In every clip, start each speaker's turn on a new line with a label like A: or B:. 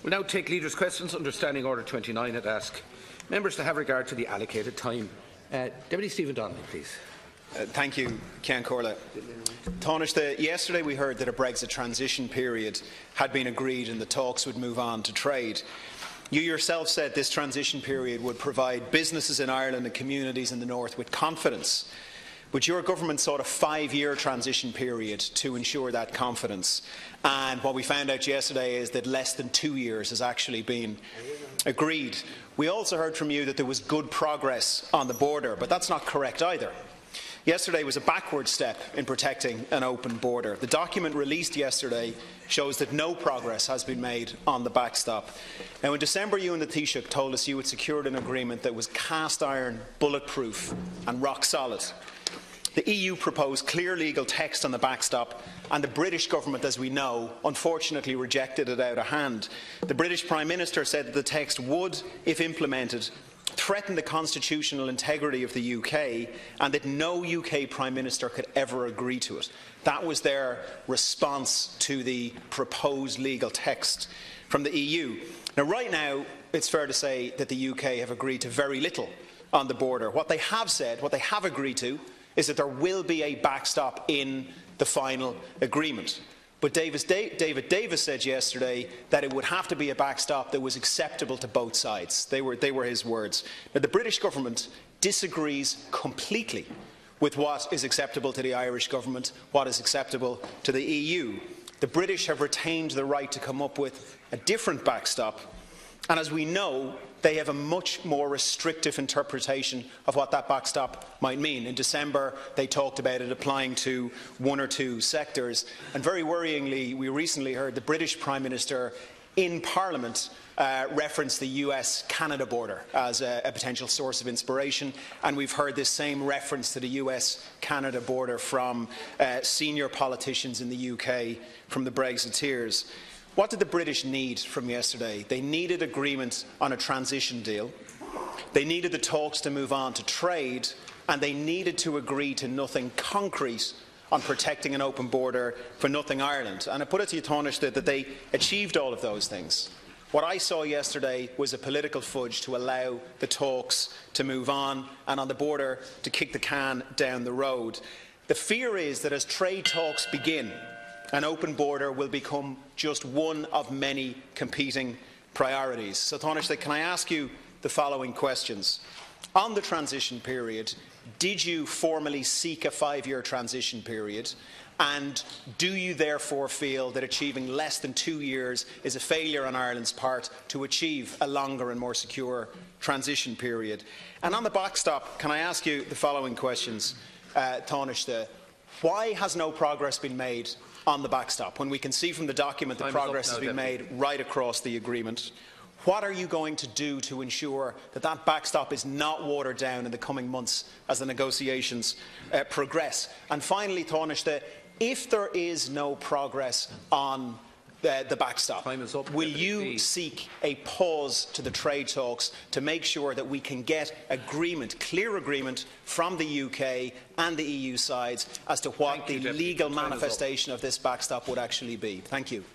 A: We'll now take leaders' questions under Standing Order 29 and ask members to have regard to the allocated time. Deputy Stephen Donnelly, please.
B: Thank you, Ceann Comhairle. Taoiseach, yesterday we heard that a Brexit transition period had been agreed and the talks would move on to trade. You yourself said this transition period would provide businesses in Ireland and communities in the north with confidence. But your government sought a 5-year transition period to ensure that confidence. And what we found out yesterday is that less than 2 years has actually been agreed. We also heard from you that there was good progress on the border, but that's not correct either. Yesterday was a backward step in protecting an open border. The document released yesterday shows that no progress has been made on the backstop. Now, in December, you and the Taoiseach told us you had secured an agreement that was cast iron, bulletproof and rock solid. The EU proposed clear legal text on the backstop, and the British government, as we know, unfortunately rejected it out of hand. The British Prime Minister said that the text would, if implemented, threaten the constitutional integrity of the UK and that no UK Prime Minister could ever agree to it. That was their response to the proposed legal text from the EU. Now, right now, it's fair to say that the UK have agreed to very little on the border. What they have said, what they have agreed to, is that there will be a backstop in the final agreement. But David Davis said yesterday that it would have to be a backstop that was acceptable to both sides. They were his words. Now, the British government disagrees completely with what is acceptable to the Irish government, what is acceptable to the EU. The British have retained the right to come up with a different backstop, and as we know, they have a much more restrictive interpretation of what that backstop might mean. In December, they talked about it applying to 1 or 2 sectors. And very worryingly, we recently heard the British Prime Minister in Parliament reference the US-Canada border as a potential source of inspiration. And we've heard this same reference to the US-Canada border from senior politicians in the UK, from the Brexiteers. What did the British need from yesterday? They needed agreement on a transition deal, they needed the talks to move on to trade, and they needed to agree to nothing concrete on protecting an open border for nothing Ireland. And I put it to you, Taoiseach, that they achieved all of those things. What I saw yesterday was a political fudge to allow the talks to move on and on the border to kick the can down the road. The fear is that as trade talks begin, an open border will become just one of many competing priorities. So, Taoiseach, can I ask you the following questions? On the transition period, did you formally seek a 5-year transition period? And do you therefore feel that achieving less than 2 years is a failure on Ireland's part to achieve a longer and more secure transition period? And on the backstop, can I ask you the following questions, Taoiseach? Why has no progress been made on the backstop, when we can see from the document that progress has been made right across the agreement? What are you going to do to ensure that that backstop is not watered down in the coming months as the negotiations progress? And finally, Taoiseach, if there is no progress on the backstop, will you seek a pause to the trade talks to make sure that we can get agreement, clear agreement from the UK and the EU sides as to what the legal manifestation of this backstop would actually be? Thank you.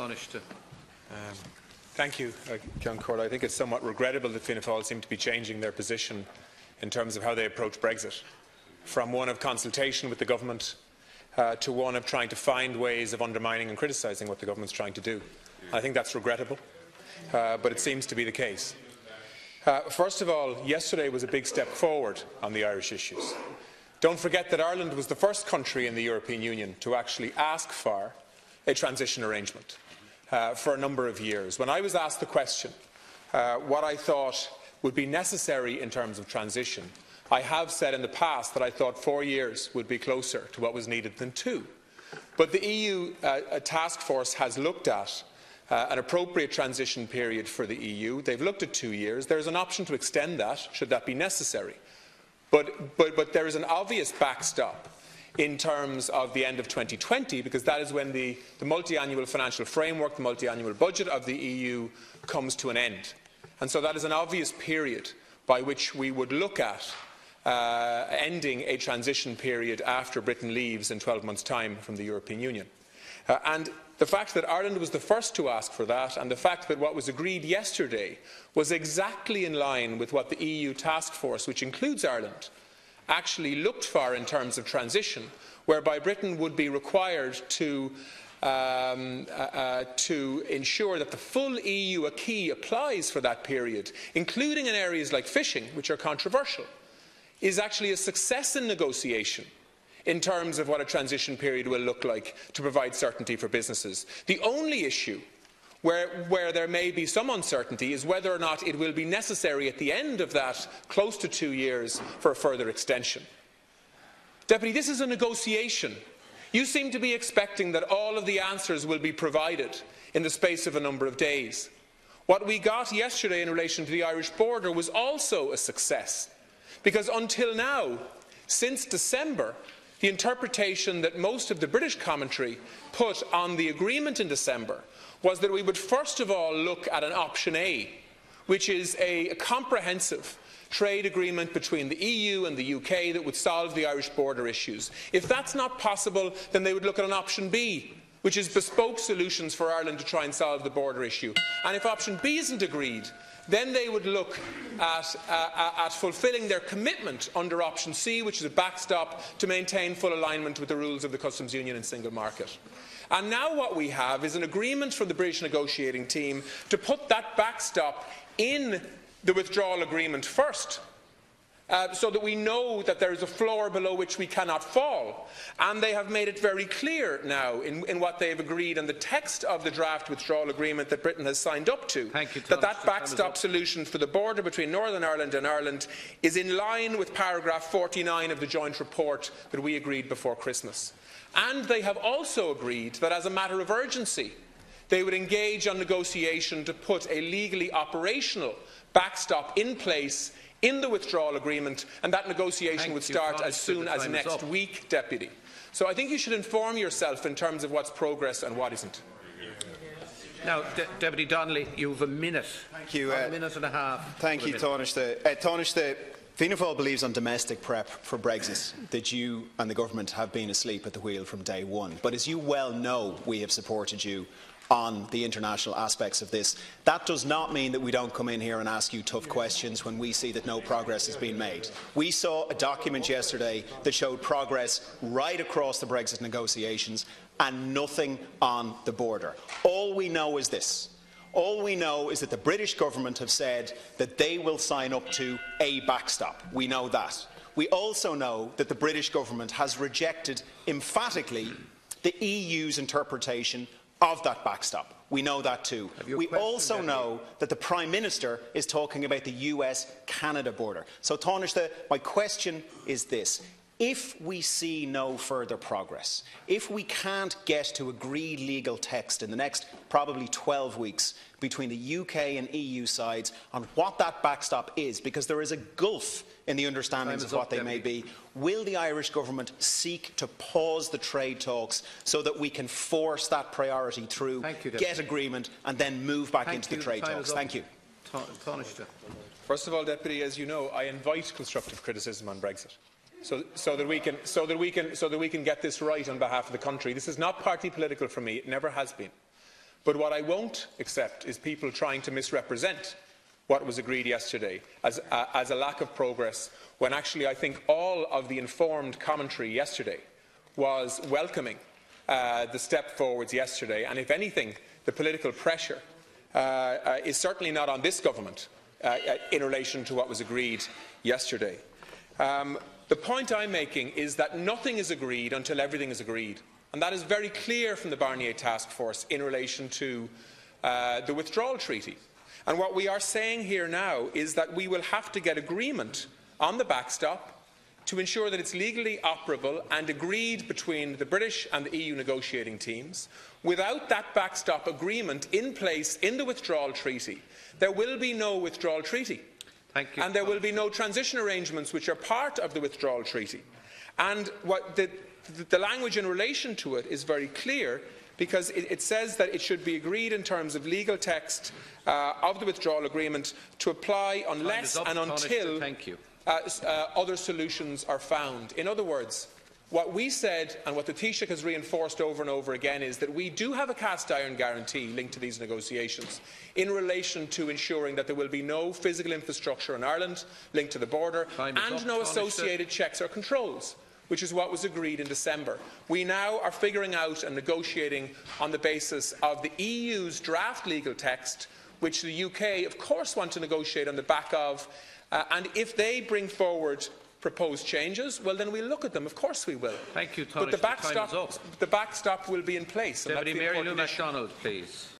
C: Thank you, Ceann Comhairle. I think it's somewhat regrettable that Fianna Fáil seem to be changing their position in terms of how they approach Brexit, from one of consultation with the government to one of trying to find ways of undermining and criticising what the government is trying to do. I think that's regrettable, but it seems to be the case. First of all, yesterday was a big step forward on the Irish issues. Don't forget that Ireland was the first country in the European Union to actually ask for a transition arrangement for a number of years. When I was asked the question what I thought would be necessary in terms of transition, I have said in the past that I thought 4 years would be closer to what was needed than 2. But the EU task force has looked at an appropriate transition period for the EU. They've looked at 2 years. There is an option to extend that, should that be necessary. But there is an obvious backstop in terms of the end of 2020, because that is when the multiannual financial framework, the multiannual budget of the EU comes to an end. And so that is an obvious period by which we would look at ending a transition period after Britain leaves in 12 months' time from the European Union. And the fact that Ireland was the first to ask for that, and the fact that what was agreed yesterday was exactly in line with what the EU task force, which includes Ireland, actually looked for in terms of transition, whereby Britain would be required to ensure that the full EU acquis applies for that period, including in areas like fishing, which are controversial, is actually a success in negotiation in terms of what a transition period will look like to provide certainty for businesses. The only issue where there may be some uncertainty is whether or not it will be necessary at the end of that close to 2 years for a further extension. Deputy, this is a negotiation. You seem to be expecting that all of the answers will be provided in the space of a number of days. What we got yesterday in relation to the Irish border was also a success, because until now, since December, the interpretation that most of the British commentary put on the agreement in December was that we would first of all look at an option A, which is a comprehensive trade agreement between the EU and the UK that would solve the Irish border issues. If that's not possible, then they would look at an option B, which is bespoke solutions for Ireland to try and solve the border issue. And if option B isn't agreed, then they would look at fulfilling their commitment under option C, which is a backstop to maintain full alignment with the rules of the customs union and single market. And now what we have is an agreement from the British negotiating team to put that backstop in the withdrawal agreement first, so that we know that there is a floor below which we cannot fall. And they have made it very clear now in what they have agreed in the text of the draft withdrawal agreement that Britain has signed up to, that backstop solution for the border between Northern Ireland and Ireland is in line with paragraph 49 of the joint report that we agreed before Christmas. And they have also agreed that as a matter of urgency, they would engage on negotiation to put a legally operational backstop in place in the withdrawal agreement, and that negotiation would start as soon as next week, Deputy. So I think you should inform yourself in terms of what's progress and what isn't.
A: Now, Deputy Donnelly, you have a minute.
B: Thank you.
A: A minute and a half.
B: Thank you, Taoiseach. Taoiseach, Fianna Fáil believes on domestic prep for Brexit, that you and the government have been asleep at the wheel from day one. But as you well know, we have supported you on the international aspects of this. That does not mean that we don't come in here and ask you tough questions when we see that no progress has been made. We saw a document yesterday that showed progress right across the Brexit negotiations and nothing on the border. All we know is this. All we know is that the British government have said that they will sign up to a backstop. We know that. We also know that the British government has rejected emphatically the EU's interpretation of that backstop. We know that too. We also know that the Prime Minister is talking about the US-Canada border. So, Taoiseach, my question is this. If we see no further progress, if we can't get to agreed legal text in the next probably 12 weeks between the UK and EU sides on what that backstop is, because there is a gulf in the understandings of what they may be, will the Irish government seek to pause the trade talks so that we can force that priority through, get agreement and then move back into the trade talks? Thank you.
C: First of all, Deputy, as you know, I invite constructive criticism on Brexit. So that we can get this right on behalf of the country. This is not party political for me. It never has been. But what I won't accept is people trying to misrepresent what was agreed yesterday as a lack of progress, when actually I think all of the informed commentary yesterday was welcoming the step forwards yesterday. And if anything, the political pressure is certainly not on this government in relation to what was agreed yesterday. The point I'm making is that nothing is agreed until everything is agreed. And that is very clear from the Barnier Task Force in relation to the withdrawal treaty. And what we are saying here now is that we will have to get agreement on the backstop to ensure that it's legally operable and agreed between the British and the EU negotiating teams. Without that backstop agreement in place in the withdrawal treaty, there will be no withdrawal treaty. And there will be no transition arrangements which are part of the withdrawal treaty. And what the language in relation to it is very clear, because it says that it should be agreed in terms of legal text of the withdrawal agreement to apply unless and until other solutions are found. In other words, What we said, and what the Taoiseach has reinforced over and over again, is that we do have a cast-iron guarantee linked to these negotiations in relation to ensuring that there will be no physical infrastructure in Ireland linked to the border and no associated checks or controls, which is what was agreed in December. We now are figuring out and negotiating on the basis of the EU's draft legal text, which the UK, of course, want to negotiate on the back of, and if they bring forward proposed changes, well, then we'll look at them. Of course we will.
A: Thank you,
C: But the backstop will be in place.
A: Deputy Mary Lou MacDonald, please.